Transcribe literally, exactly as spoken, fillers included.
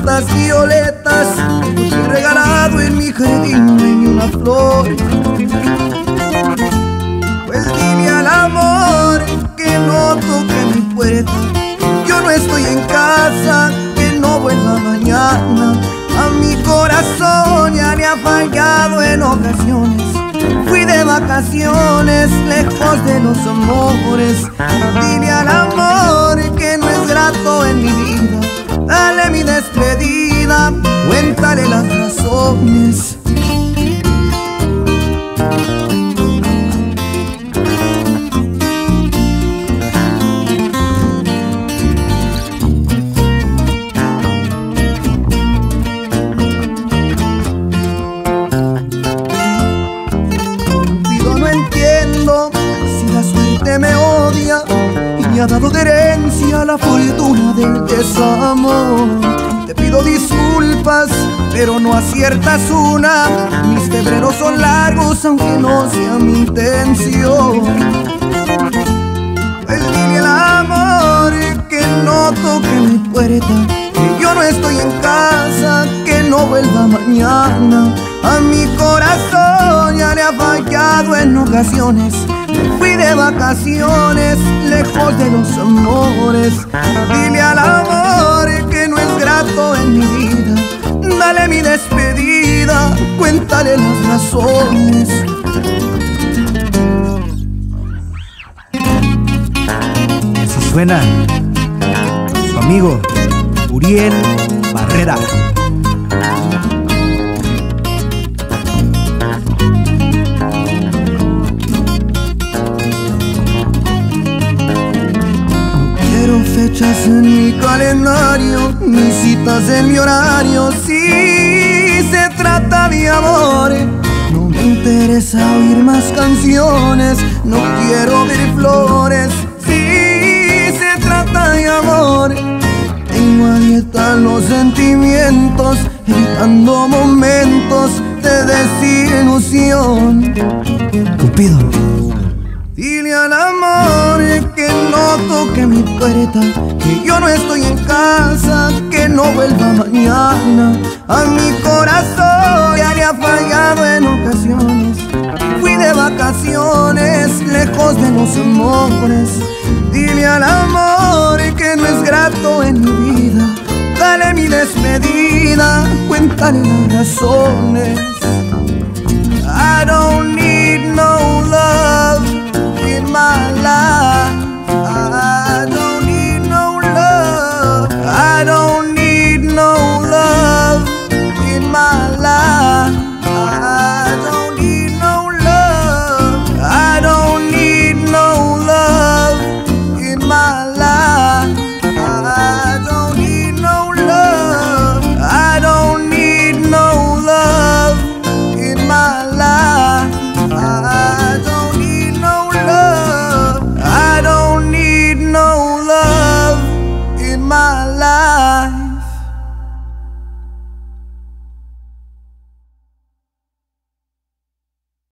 tantas violetas, no te he regalado en mi jardín ni una flor. Pues dile al amor que no toque mi puerta, yo no estoy en casa, que no vuelva mañana. A mi corazón ya le ha fallado en ocasiones. Fui de vacaciones, lejos de los amores. Dile al amor que no es grato en mi vida. Dale mi despedida, cuéntale las razones. Me odia y me ha dado de herencia la fortuna del desamor. Te pido disculpas, pero no aciertas una. Mis febreros son largos, aunque no sea mi intención. Pues dile al amor que no toque mi puerta, que yo no estoy en casa, que no vuelva mañana. A mi corazón ya le ha fallado en ocasiones. Fui de vacaciones, lejos de los amores. Dile al amor que no es grato en mi vida. Dale mi despedida, cuéntale las razones. Así suena su amigo Uriel Barrera. Fechas en mi calendario, ni citas en mi horario. Si se trata de amor, no me interesa oír más canciones, no quiero ver flores. Si se trata de amor, tengo a dieta los sentimientos, evitando momentos de desilusión. Cupido, dile al amor que no toque mi puerta, que yo no estoy en casa, que no vuelva mañana. A mi corazón ya le ha fallado en ocasiones. Fui de vacaciones, lejos de los amores. Dile al amor que no es grato en mi vida. Dale mi despedida, cuéntale las razones. I don't need no love in my life.